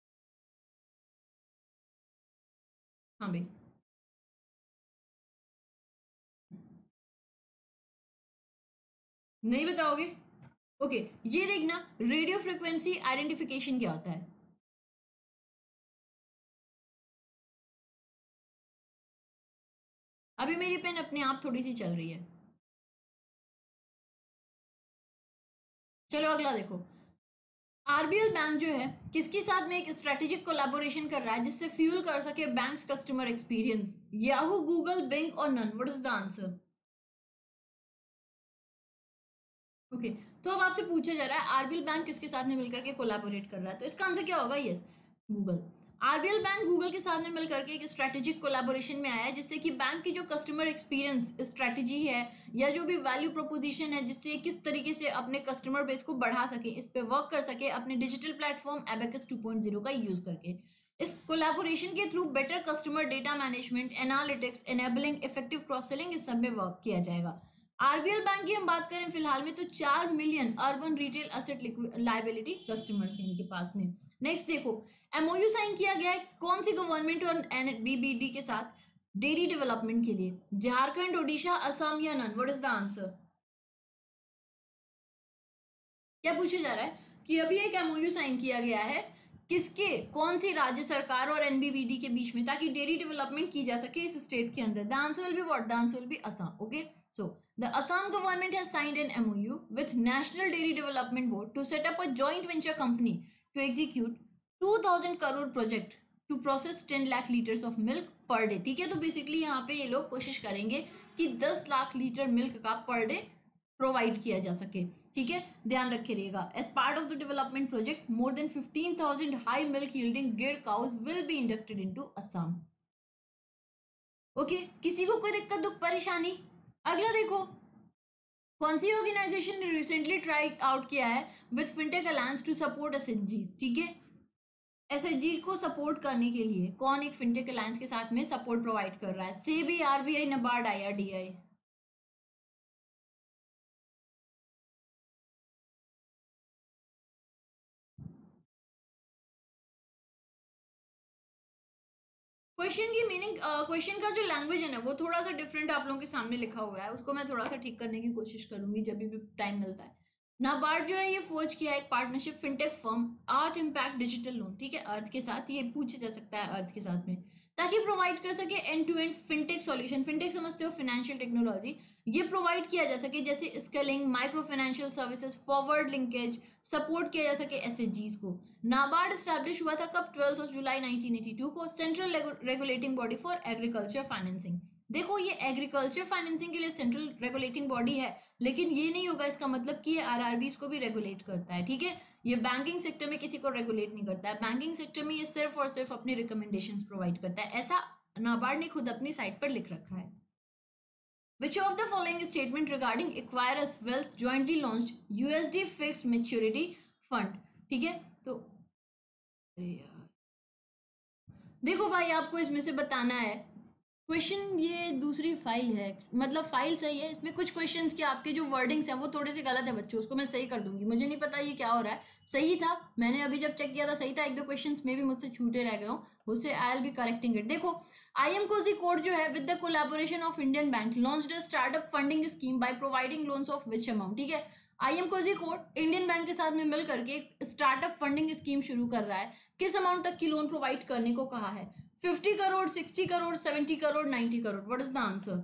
A: हाँ भाई, नहीं बताओगे? ओके, ये देखना, रेडियो फ्रिक्वेंसी आइडेंटिफिकेशन क्या होता है? अभी मेरी पेन अपने आप थोड़ी सी चल रही है। चलो अगला देखो, आर बी एल बैंक जो है किसके साथ में एक स्ट्रेटेजिक कोलैबोरेशन कर रहा है जिससे फ्यूल कर सके banks customer experience? Yahoo, Google, Bing और none? What is the answer? Okay, तो अब आपसे पूछा जा रहा है आर बी एल बैंक किसके साथ में मिलकर के कोलैबोरेट कर रहा है, तो इसका आंसर क्या होगा? Yes, Google. R B L bank Google के साथ में मिलकर के एक स्ट्रेटेजिक कोलैबोरेशन में आया है, जिससे कि बैंक की जो कस्टमर एक्सपीरियंस स्ट्रेटेजी है या जो भी वैल्यू प्रोपोजिशन है, जिससे किस तरीके से अपने कस्टमर बेस को बढ़ा सके, इस पे वर्क कर सके अपने digital platform abacus two point zero का यूज करके। इस कोलैबोरेशन के through better customer data management, analytics, enabling effective cross selling, इस सब में वर्क किया जाएगा। आर बी एल बैंक की हम बात करें फिलहाल में, तो चार million urban retail asset liability customers हैं इनके पास में। नेक्स्ट देखो, एम ओ यू साइन किया गया है कौन सी गवर्नमेंट और बी बी डी के साथ डेयरी डेवलपमेंट के लिए? झारखंड, ओडिशा, असम या none? What is the answer? क्या पूछा जा रहा है कि अभी एक एम ओ यू साइन किया गया है किसके, कौन सी राज्य सरकार और एन बी बी डी के बीच में, ताकि डेयरी डेवलपमेंट की जा सके इस स्टेट के अंदर? The answer will be what? The answer will be Assam. Okay, so the Assam government has signed an M O U with National Dairy Development Board to set up a joint venture company to execute two thousand crore project to process ten lakh liters of milk per day। ठीक है, तो basically यहाँ पे ये लोग कोशिश करेंगे कि दस लाख लीटर मिल्क का पर डे प्रोवाइड किया जा सके। ठीक है, ध्यान रखे रहिएगा। As part of the development project more than fifteen thousand high milk yielding Gir cows will be inducted into Assam. Okay, किसी को कोई दिक्कत दुख परेशानी? अगला देखो, कौन सी ऑर्गेनाइजेशन ने रिसेंटली ट्राई आउट किया है with fintech alliance to support S H G? ठीक है, एस एच जी को सपोर्ट करने के लिए कौन एक फिनटेक अलायंस के साथ में सपोर्ट प्रोवाइड कर रहा है? SEBI, R B I, NABARD, I R D I? Question की मीनिंग, क्वेश्चन का जो लैंग्वेज है ना, वो थोड़ा सा डिफरेंट आप लोगों के सामने लिखा हुआ है, उसको मैं थोड़ा सा ठीक करने की कोशिश करूंगी जब भी टाइम मिलता है। नाबार्ड जो है ये फोर्ज किया है एक partnership fintech firm earth impact digital loan, ठीक है, अर्थ के साथ, ये पूछा जा सकता है अर्थ के साथ में, ताकि प्रोवाइड कर सके end to end fintech solution. Fintech समझते हो, फाइनेंशियल टेक्नोलॉजी, ये प्रोवाइड किया जा सके, जैसे scaling, micro financial services, forward linkage, support किया जा सके एस एच जीज को। नाबार्ड स्टैब्लिश हुआ था कब? Twelfth of July nineteen eighty two को, central regulating body for agriculture financing. देखो, ये एग्रीकल्चर फाइनेंसिंग के लिए सेंट्रल रेगुलेटिंग बॉडी है, लेकिन ये नहीं होगा इसका मतलब कि ये आर आर बी को भी रेगुलेट करता है। ठीक है, ये बैंकिंग सेक्टर में किसी को रेगुलेट नहीं करता है, बैंकिंग सेक्टर में ये सिर्फ और सिर्फ अपनी रिकमेंडेशंस प्रोवाइड करता है, ऐसा नाबार्ड ने खुद अपनी साइट पर लिख रखा है। Which of the following statement regarding Equirus Wealth jointly launched U S D fixed maturity fund? ठीक है, तो देखो भाई, आपको इसमें से बताना है क्वेश्चन, ये दूसरी फाइल है, मतलब फाइल सही है, इसमें कुछ क्वेश्चंस के आपके जो वर्डिंग्स हैं वो थोड़े से गलत है बच्चों, उसको मैं सही कर दूंगी। मुझे नहीं पता ये क्या हो रहा है, सही था, मैंने अभी जब चेक किया था सही था, एक दो क्वेश्चंस में भी मुझसे छूटे रह गए हो, उससे I will be correcting it. देखो, आई एम कोजी कोड जो है, with the collaboration of Indian bank launched a startup funding scheme by providing loans of which amount. ठीक है, I M Kozhikode Indian bank के साथ में मिल करके एक स्टार्टअप फंडिंग स्कीम शुरू कर रहा है, किस अमाउंट तक की लोन प्रोवाइड करने को कहा है? Fifty crore, sixty crore, seventy crore, ninety crore, what is the answer?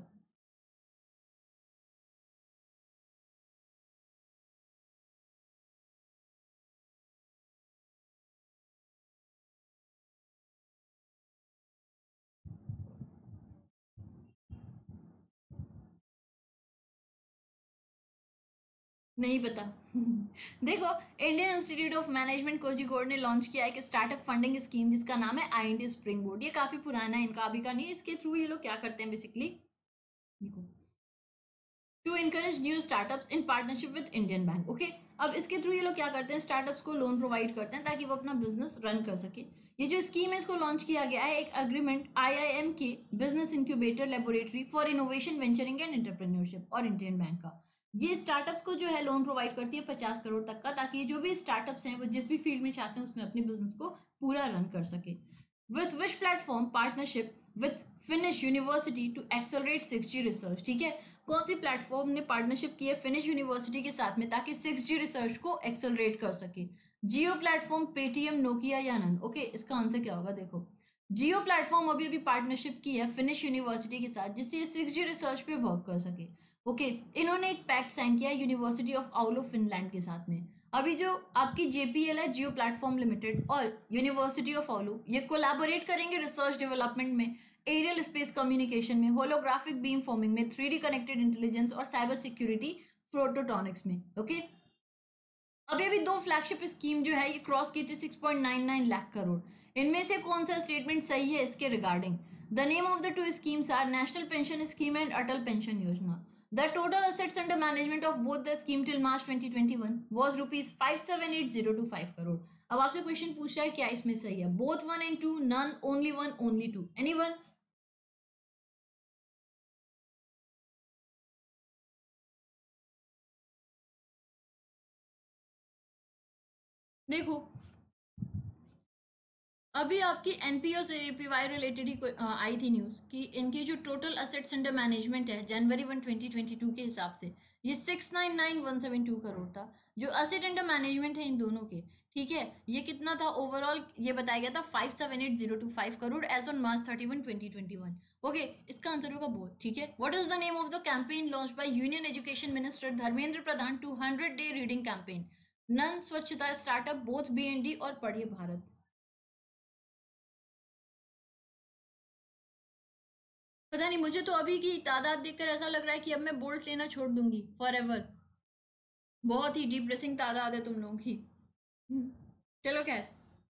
A: नहीं पता। देखो, Indian institute of management Kozhikode ने लॉन्च किया है एक स्टार्टअप फंडिंग स्कीम जिसका नाम है I N D springboard. ये काफी पुराना है, इनका अभी का नहीं। इसके थ्रू ये लोग क्या करते हैं बेसिकली, देखो, to encourage new startups in partnership with Indian bank. Okay, अब इसके थ्रू ये लोग क्या करते हैं, स्टार्टअप्स को लोन प्रोवाइड करते हैं ताकि वो अपना बिजनेस रन कर सके। ये जो स्कीम है इसको लॉन्च किया गया है एक agreement I I M K business incubator laboratory for innovation venturing and entrepreneurship और इंडियन बैंक का। ये स्टार्टअप्स को जो है लोन प्रोवाइड करती है पचास करोड़ तक का, ताकि ये जो भी स्टार्टअप्स हैं वो जिस भी फील्ड में चाहते हैं उसमें अपने बिजनेस को पूरा रन कर सके। With which platform partnership with Finnish university to accelerate six G research. ठीक है, कौन सी प्लेटफॉर्म ने पार्टनरशिप की है फिनिश यूनिवर्सिटी के साथ में ताकि सिक्स जी रिसर्च को एक्सेलरेट कर सके? जियो प्लेटफॉर्म, पेटीएम, नोकिया या नन? ओके, इसका आंसर क्या होगा? देखो, जियो प्लेटफॉर्म अभी अभी पार्टनरशिप की है फिनिश यूनिवर्सिटी के साथ जिससे ये सिक्स जी रिसर्च पे वर्क कर सके। ओके, इन्होंने एक पैक्ट साइन किया यूनिवर्सिटी ऑफ आउलो फिनलैंड के साथ में। अभी जो आपकी जेपीएल है, जियो प्लेटफॉर्म लिमिटेड, और यूनिवर्सिटी ऑफ आउलो, ये कोलैबोरेट करेंगे रिसर्च डेवलपमेंट में, एरियल स्पेस कम्युनिकेशन में, होलोग्राफिक बीम फॉर्मिंग में, थ्री डी कनेक्टेड इंटेलिजेंस और साइबर सिक्योरिटी फोटोटॉनिक्स में। ओके, अभी अभी दो फ्लैगशिप स्कीम जो है ये क्रॉस की थी six point nine nine lakh crore. इनमें से कौन सा स्टेटमेंट सही है इसके regarding? The name of the two schemes are national pension scheme and Atal pension Yojana. The total assets under management of both the scheme till March twenty twenty one was rupees five seven eight zero two five crore. अब आपसे question पूछ रहा है क्या इसमें सही है? Both one and two, none, only one, only two, anyone? देखो, अभी आपकी एनपीओ से एपीवाई रिलेटेड ही कोई अ, आई थी न्यूज कि इनकी जो टोटल असेट्स अंडर मैनेजमेंट है January one twenty twenty two के हिसाब से ये six nine nine one seven two crore था। जो असेट अंडर मैनेजमेंट है इन दोनों के, ठीक है, ये कितना था ओवरऑल? ये बताया गया था five seven eight zero two five crore as on March thirty one twenty twenty one. Okay, इसका आंसर होगा बोथ। ठीक है, what is the name of the campaign launch by union education minister Dharmendra Pradhan two hundred day reading campaign? None, Swachhata, startup, both, B N D और पढ़िए भारत? पता नहीं, मुझे तो अभी की तादाद देखकर ऐसा लग रहा है कि अब मैं बोल्ट लेना छोड़ दूंगी फॉर एवर। बहुत ही डिप्रेसिंग तादाद है तुम लोगों की। चलो खैर,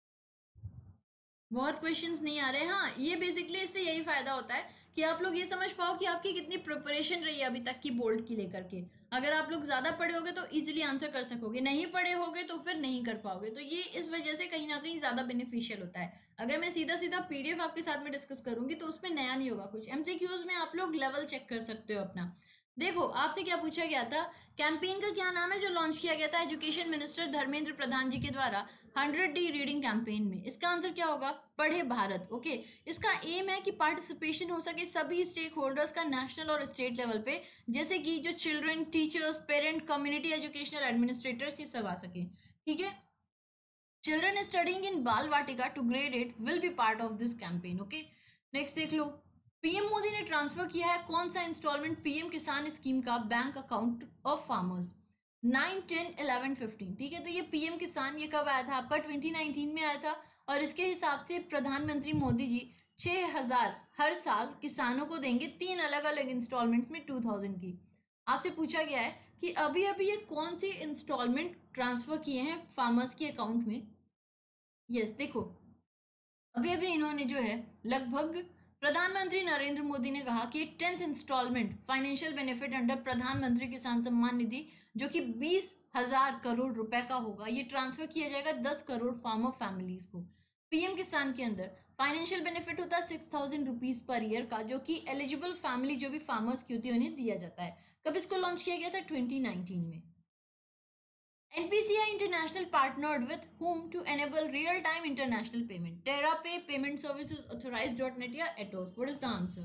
A: बहुत क्वेश्चंस नहीं आ रहे। हाँ, ये बेसिकली इससे यही फायदा होता है कि आप लोग ये समझ पाओ कि आपकी कितनी प्रिपरेशन रही है अभी तक की बोर्ड की लेकर के। अगर आप लोग ज्यादा पढ़े होगे तो इजीली आंसर कर सकोगे, नहीं पढ़े होगे तो फिर नहीं कर पाओगे। तो ये इस वजह से कहीं ना कहीं ज्यादा बेनिफिशियल होता है। अगर मैं सीधा सीधा पीडीएफ आपके साथ में डिस्कस करूंगी तो उसमें नया नहीं होगा कुछ। एमसीक्यूज में आप लोग लेवल चेक कर सकते हो अपना। देखो, आपसे क्या पूछा गया था, कैंपेन का क्या नाम है जो लॉन्च किया गया था एजुकेशन मिनिस्टर धर्मेंद्र प्रधान जी के द्वारा हंड्रेड डी रीडिंग कैंपेन में? इसका आंसर क्या होगा? पढ़े भारत। ओके, इसका एम है कि पार्टिसिपेशन हो सके सभी स्टेक होल्डर्स का नेशनल और स्टेट लेवल पे, जैसे कि जो children, teachers, parent, community educational administrators, ये सब आ सके। ठीक है, children studying in Bal Vatika to grade eight will be part of this campaign. Okay, next देख लो, पीएम मोदी ने ट्रांसफर किया है कौन सा इंस्टॉलमेंट पीएम किसान स्कीम का bank account of farmers? Nine, ten, eleven, fifteen. ठीक है, तो ये पीएम किसान ये कब आया था आपका? ट्वेंटी नाइनटीन में आया था। और इसके हिसाब से प्रधानमंत्री मोदी जी छह हजार हर साल किसानों को देंगे, तीन अलग अलग इंस्टॉलमेंट्स में टू थाउजेंड की। आपसे पूछा गया है कि अभी अभी ये कौन सी इंस्टॉलमेंट ट्रांसफर किए हैं फार्मर्स के अकाउंट में? यस, देखो, अभी अभी इन्होंने जो है लगभग, प्रधानमंत्री नरेंद्र मोदी ने कहा कि tenth instalment financial benefit under Pradhan Mantri Kisan Samman Nidhi जो कि बीस हजार करोड़ रुपए का होगा, ये ट्रांसफर किया जाएगा दस करोड़ फार्मर फैमिलीज को। पीएम किसान के अंदर फाइनेंशियल बेनिफिट होता है six thousand rupees per year का, जो कि एलिजिबल फैमिली जो भी फार्मर्स की होती है उन्हें दिया जाता है। कब इसको लॉन्च किया गया था? ट्वेंटी नाइनटीन में। N P C I International partnered with whom to enable real-time international payment? TerraPay, Payment Services Authorized.net या Atos? What is the answer?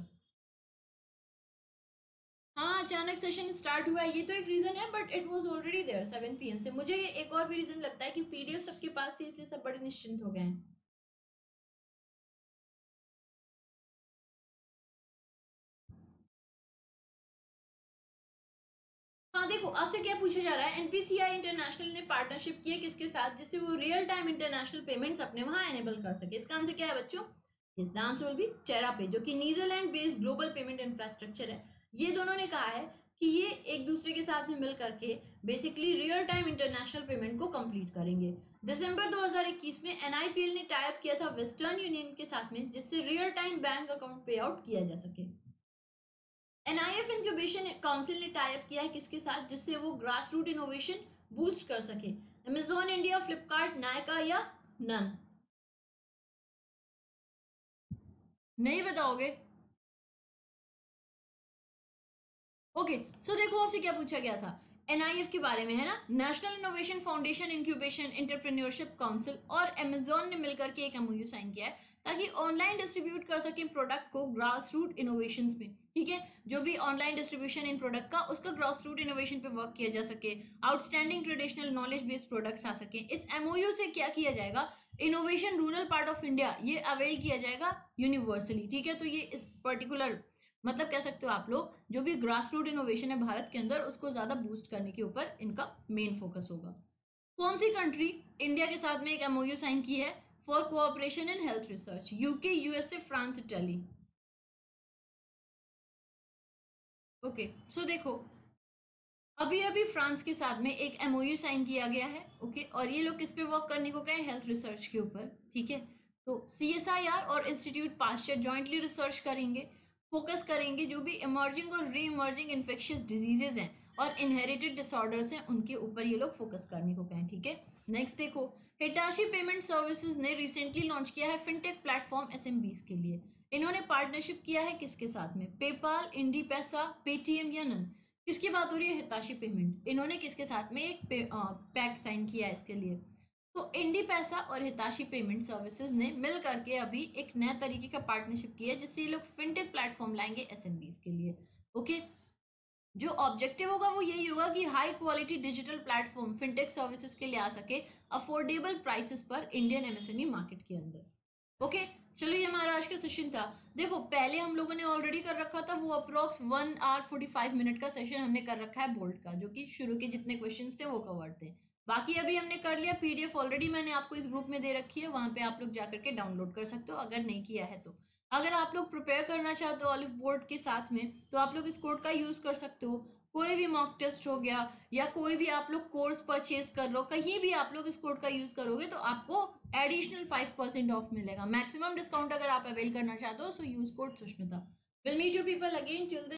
A: हाँ, अचानक सेशन स्टार्ट हुआ है, ये तो एक रीजन है, but it was already there seven P M से। मुझे ये एक और भी रीजन लगता है कि पीडीएफ सबके पास थी, इसलिए सब बड़े निश्चिंत हो गए हैं। हाँ देखो, आपसे क्या पूछा जा रहा है, एनपीसीआई इंटरनेशनल ने पार्टनरशिप की है किसके साथ, जिससे वो रियल टाइम इंटरनेशनल पेमेंट्स अपने वहां एनेबल कर सके। इसका आंसर क्या है बच्चों? इस the answer will be TerraPay, जो कि Netherlands based global payment infrastructure है। ये दोनों ने कहा है कि ये एक दूसरे के साथ में मिल करके basically real time international payment को कंप्लीट करेंगे। दिसंबर दो हज़ार इक्कीस में एनआईपीएल ने टाई अप किया था वेस्टर्न यूनियन के साथ में, जिससे real time bank account payout किया जा सके। एनआईएफ इंक्यूबेशन काउंसिल ने टाई अप किया है किसके साथ, जिससे वो ग्रास रूट इनोवेशन बूस्ट कर सके? अमेजोन इंडिया, फ्लिपकार्ट, नायका या नन? नहीं बताओगे? ओके, सो देखो आपसे क्या पूछा गया था, एनआईएफ के बारे में है ना, national innovation foundation incubation entrepreneurship council और अमेजोन ने मिलकर के एक एमओयू साइन किया है ताकि ऑनलाइन डिस्ट्रीब्यूट कर सके प्रोडक्ट को ग्रास रूट इनोवेशन में। ठीक है, जो भी ऑनलाइन डिस्ट्रीब्यूशन इन प्रोडक्ट का, उसका ग्रास रूट इनोवेशन पे वर्क किया जा सके, outstanding traditional knowledge based products आ सके। इस एमओयू से क्या किया जाएगा, innovation rural part of India ये अवेल किया जाएगा यूनिवर्सली। ठीक है, तो ये इस पर्टिकुलर मतलब कह सकते हो आप लोग, जो भी ग्रास रूट इनोवेशन है भारत के अंदर, उसको ज्यादा बूस्ट करने के ऊपर इनका मेन फोकस होगा। कौन सी कंट्री इंडिया के साथ में एक एमओयू साइन की है for cooperation in health research? U K, U S A, France, Italy? Okay, so देखो अभी अभी फ्रांस के साथ में एक एमओयू साइन किया गया है। ओके, और ये लोग किस पे वर्क करने को कहे? हेल्थ रिसर्च के ऊपर। ठीक है, तो सीएसआईआर और इंस्टीट्यूट पास्चर जॉइंटली रिसर्च करेंगे, फोकस करेंगे जो भी इमर्जिंग और री इमर्जिंग इन्फेक्शियस डिजीजेज हैं और इनहेरिटेड डिसऑर्डर्स हैं, उनके ऊपर ये लोग फोकस करने को कहें। ठीक है, नेक्स्ट देखो, हिटाशी पेमेंट सर्विसेज ने रिसेंटली लॉन्च किया है फिनटेक प्लेटफॉर्म एसएमबीज के लिए। इन्होंने पार्टनरशिप किया है किसके साथ में? पेपाल, इंडी पैसा, पेटीएम या नन? किसकी बात हो रही है? Hitachi payment. इन्होंने किसके साथ में एक पैक्ट साइन किया है इसके लिए? तो इंडी पैसा और हिताशी पेमेंट सर्विसेज ने मिल करके अभी एक नया तरीके का पार्टनरशिप किया है, जिससे ये लोग फिनटेक प्लेटफॉर्म लाएंगे एसएमबीज के लिए। ओके, जो ऑब्जेक्टिव होगा वो यही होगा कि high quality digital platform fintech services के लिए आ सके अफोर्डेबल प्राइसेस पर इंडियन एमएसएमई मार्केट के अंदर। ओके, चलो ये हमारा आज का सेशन था। देखो पहले हम लोगों ने ऑलरेडी कर रखा था वो approx one hour forty five minute का सेशन हमने कर रखा है बोल्ट का, जो कि शुरू के जितने क्वेश्चंस थे वो कवर थे। बाकी अभी हमने कर लिया, पीडीएफ ऑलरेडी मैंने आपको इस ग्रुप में दे रखी है, वहां पे आप लोग जाकर के डाउनलोड कर सकते हो अगर नहीं किया है तो। अगर आप लोग प्रिपेयर करना चाहते हो ऑलिव बोर्ड के साथ में, तो आप लोग इस कोड का यूज कर सकते हो। कोई भी मॉक टेस्ट हो गया या कोई भी आप लोग कोर्स परचेज कर लो, कहीं भी आप लोग इस कोड का यूज करोगे तो आपको एडिशनल फाइव परसेंट ऑफ मिलेगा। मैक्सिमम डिस्काउंट अगर आप अवेल करना चाहते हो, so use code Sushmita. Will meet you people again till